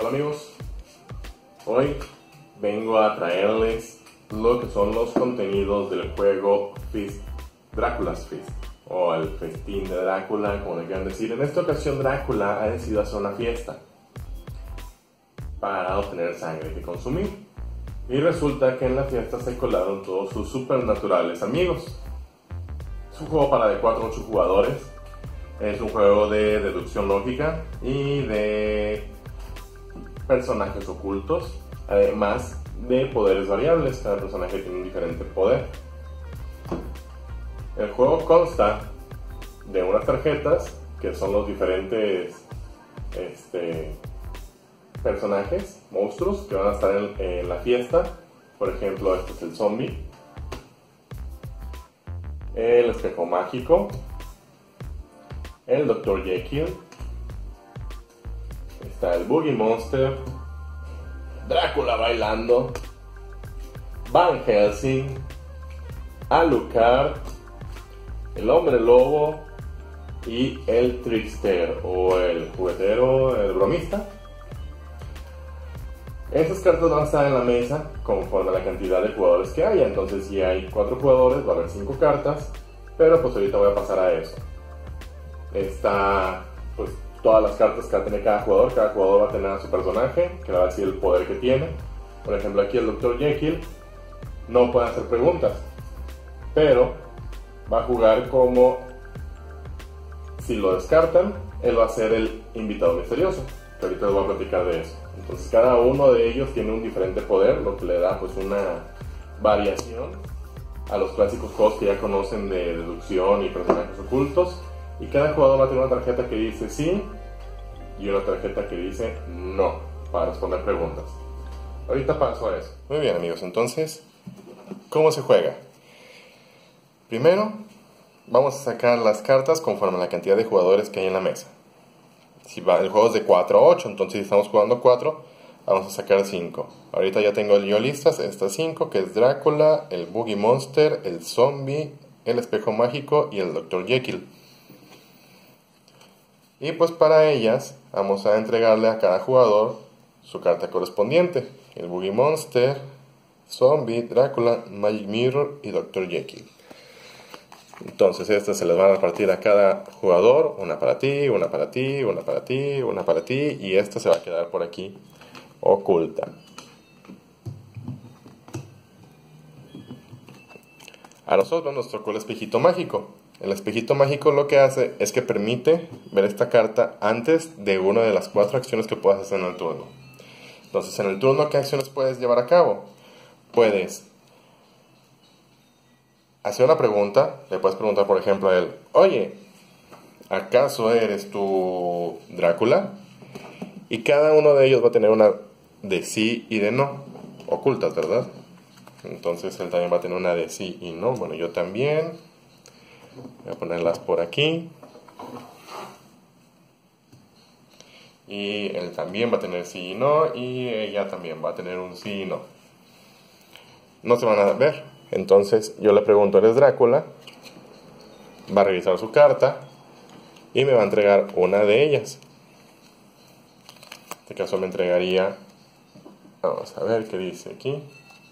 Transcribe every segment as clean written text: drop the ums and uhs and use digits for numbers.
Bueno amigos, hoy vengo a traerles lo que son los contenidos del juego Drácula's Feast o el festín de Drácula, como le quieran decir. En esta ocasión Drácula ha decidido hacer una fiesta para obtener sangre que consumir, y resulta que en la fiesta se colaron todos sus supernaturales amigos. Es un juego para de 4 a 8 jugadores. Es un juego de deducción lógica y de personajes ocultos, además de poderes variables. Cada personaje tiene un diferente poder. El juego consta de unas tarjetas que son los diferentes personajes, monstruos que van a estar en la fiesta. Por ejemplo, este es el zombie, el espejo mágico, el Dr. Jekyll, está el Boogie Monster, Drácula bailando, Van Helsing, Alucard, el Hombre Lobo y el Trickster o el juguetero, el bromista. Estas cartas van a estar en la mesa conforme a la cantidad de jugadores que haya. Entonces, si hay 4 jugadores va a haber 5 cartas, pero pues ahorita voy a pasar a eso. Está pues todas las cartas que va a tener cada jugador va a tener a su personaje, que le va a decir el poder que tiene. Por ejemplo, aquí el Dr. Jekyll no puede hacer preguntas, pero va a jugar como si lo descartan, él va a ser el invitado misterioso, que ahorita les voy a platicar de eso. Entonces cada uno de ellos tiene un diferente poder, lo que le da pues una variación a los clásicos juegos que ya conocen de deducción y personajes ocultos. Y cada jugador va a tener una tarjeta que dice sí y una tarjeta que dice no para responder preguntas. Ahorita paso a eso. Muy bien amigos, entonces, ¿cómo se juega? Primero, vamos a sacar las cartas conforme a la cantidad de jugadores que hay en la mesa. Si el juego es de 4 a 8, entonces si estamos jugando 4, vamos a sacar 5. Ahorita ya tengo yo listas estas 5, que es Drácula, el Boogie Monster, el Zombie, el Espejo Mágico y el Dr. Jekyll. Y pues para ellas vamos a entregarle a cada jugador su carta correspondiente. El Boogie Monster, Zombie, Drácula, Magic Mirror y Dr. Jekyll. Entonces estas se las van a repartir a cada jugador. Una para ti, una para ti, una para ti, una para ti. Y esta se va a quedar por aquí oculta. A nosotros nos tocó el espejito mágico. El espejito mágico lo que hace es que permite ver esta carta antes de una de las 4 acciones que puedas hacer en el turno. Entonces, en el turno, ¿qué acciones puedes llevar a cabo? Puedes hacer una pregunta. Le puedes preguntar, por ejemplo, a él: oye, ¿acaso eres tú Drácula? Y cada uno de ellos va a tener una de sí y de no, ocultas, ¿verdad? Entonces, él también va a tener una de sí y no. Bueno, yo también. Voy a ponerlas por aquí. Y él también va a tener sí y no. Y ella también va a tener un sí y no. No se van a ver. Entonces yo le pregunto: ¿eres Drácula? Va a revisar su carta y me va a entregar una de ellas. En este caso me entregaría... Vamos a ver qué dice aquí.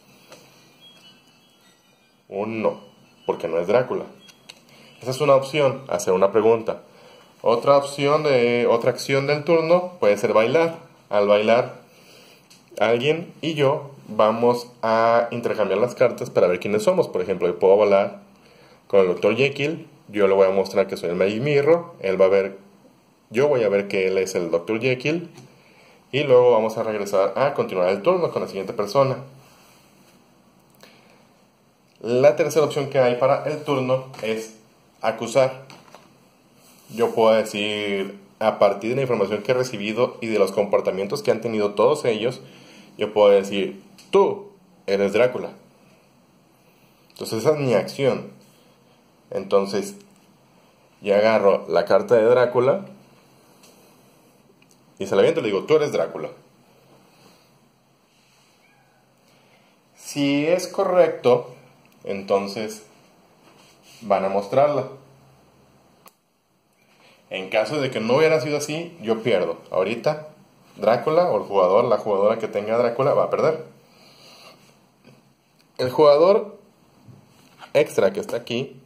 Un no, porque no es Drácula. Esa es una opción, hacer una pregunta. Otra acción del turno puede ser bailar. Al bailar, alguien y yo vamos a intercambiar las cartas para ver quiénes somos. Por ejemplo, yo puedo bailar con el Dr. Jekyll. Yo le voy a mostrar que soy el Magic Mirror. Yo voy a ver que él es el Dr. Jekyll. Y luego vamos a regresar a continuar el turno con la siguiente persona. La tercera opción que hay para el turno es acusar. Yo puedo decir, a partir de la información que he recibido y de los comportamientos que han tenido todos ellos, yo puedo decir: tú eres Drácula. Entonces esa es mi acción. Entonces ya agarro la carta de Drácula y se la aviento y le digo: tú eres Drácula. Si es correcto, entonces van a mostrarla. En caso de que no hubiera sido así, yo pierdo. Ahorita Drácula, o el jugador, la jugadora que tenga Drácula, va a perder. El jugador extra que está aquí,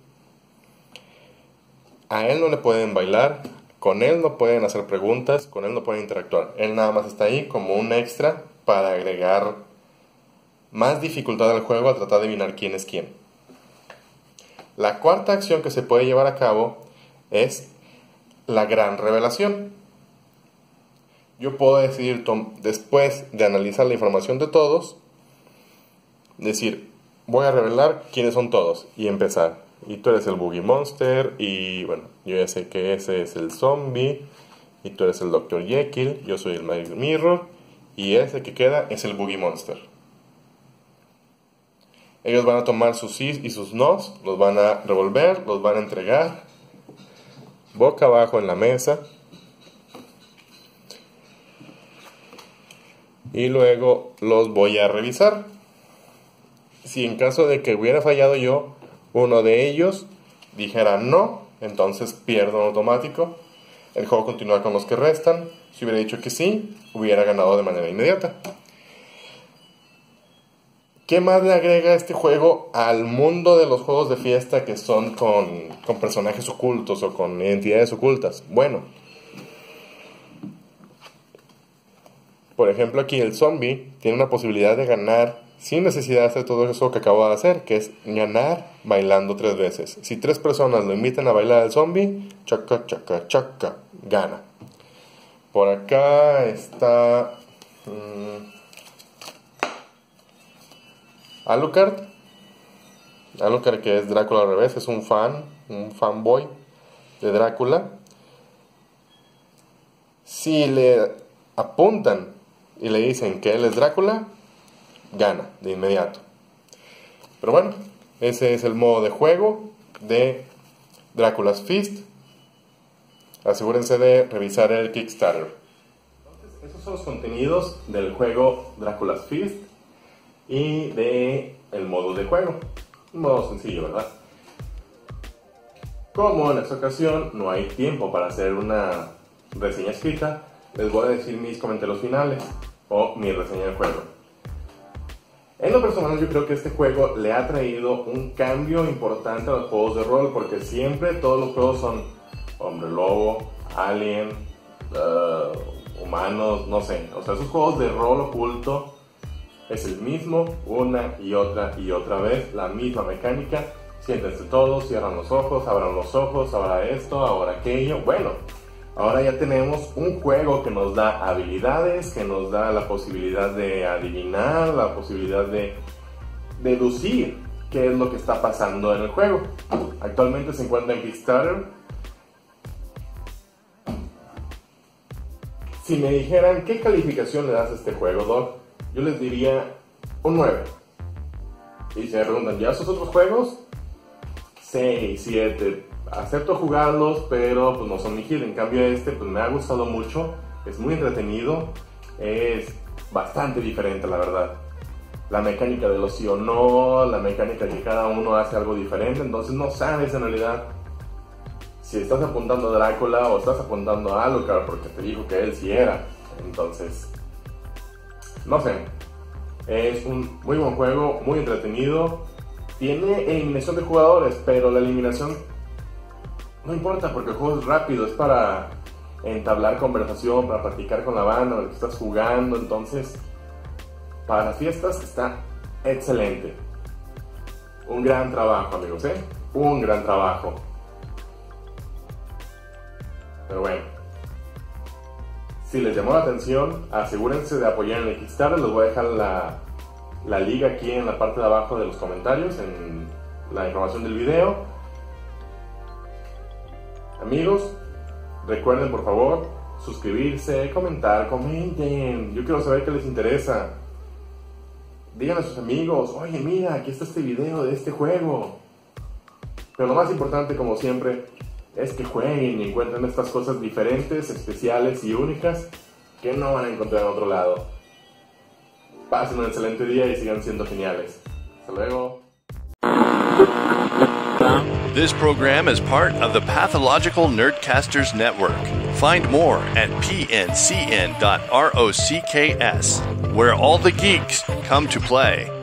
a él no le pueden bailar, con él no pueden hacer preguntas, con él no pueden interactuar. Él nada más está ahí como un extra para agregar más dificultad al juego al tratar de adivinar quién es quién. La cuarta acción que se puede llevar a cabo es la gran revelación. Yo puedo decidir, después de analizar la información de todos, decir, voy a revelar quiénes son todos y empezar. Y tú eres el Boogie Monster, y bueno, yo ya sé que ese es el zombie, y tú eres el Dr. Jekyll, yo soy el Magic Mirror, y ese que queda es el Boogie Monster. Ellos van a tomar sus sís y sus nos, los van a revolver, los van a entregar boca abajo en la mesa, y luego los voy a revisar. Si en caso de que hubiera fallado yo, uno de ellos dijera no, entonces pierdo en automático. El juego continúa con los que restan. Si hubiera dicho que sí, hubiera ganado de manera inmediata. ¿Qué más le agrega este juego al mundo de los juegos de fiesta que son con personajes ocultos o con entidades ocultas? Bueno, por ejemplo aquí el zombie tiene una posibilidad de ganar sin necesidad de hacer todo eso que acabo de hacer, que es ganar bailando 3 veces. Si 3 personas lo invitan a bailar al zombie, chaca, chaca, chaca, gana. Por acá está Alucard. Alucard, que es Drácula al revés, es un fanboy de Drácula. Si le apuntan y le dicen que él es Drácula, gana de inmediato. Pero bueno, ese es el modo de juego de Drácula's Feast. Asegúrense de revisar el Kickstarter. Entonces, esos son los contenidos del juego Drácula's Feast y de el modo de juego. Un modo sencillo, ¿verdad? Como en esta ocasión no hay tiempo para hacer una reseña escrita, les voy a decir mis comentarios finales o mi reseña del juego. En lo personal, yo creo que este juego le ha traído un cambio importante a los juegos de rol, porque siempre todos los juegos son hombre lobo, alien, humanos, no sé. O sea, esos juegos de rol oculto es el mismo una y otra vez, la misma mecánica. Siéntense todos, cierran los ojos, abran los ojos, ahora esto, ahora aquello. Bueno, ahora ya tenemos un juego que nos da habilidades, que nos da la posibilidad de adivinar, la posibilidad de deducir qué es lo que está pasando en el juego. Actualmente se encuentra en Kickstarter. Si me dijeran qué calificación le das a este juego, Doc, yo les diría un 9. Y si me preguntan, ¿ya esos otros juegos? 6, 7. Acepto jugarlos, pero pues no son mi hit. En cambio este pues me ha gustado mucho, es muy entretenido, es bastante diferente, la verdad. La mecánica de los sí o no, la mecánica de que cada uno hace algo diferente, entonces no sabes en realidad si estás apuntando a Drácula o estás apuntando a Alucard porque te dijo que él sí era. Entonces, no sé, es un muy buen juego, muy entretenido. Tiene eliminación de jugadores, pero la eliminación no importa porque el juego es rápido, es para entablar conversación, para practicar con la banda, lo que estás jugando. Entonces, para las fiestas está excelente. Un gran trabajo, amigos, un gran trabajo. Pero bueno, si les llamó la atención, asegúrense de apoyar en el Kickstarter. Les voy a dejar la liga aquí en la parte de abajo de los comentarios, en la información del video. Amigos, recuerden por favor suscribirse, comentar, comenten. Yo quiero saber qué les interesa. Digan a sus amigos, oye mira, aquí está este video de este juego. Pero lo más importante, como siempre, es que jueguen y encuentren estas cosas diferentes, especiales y únicas que no van a encontrar en otro lado. Pasen un excelente día y sigan siendo geniales. Hasta luego. This program is part of the Pathological Nerdcasters Network. Find more at pncn.rocks, where all the geeks come to play.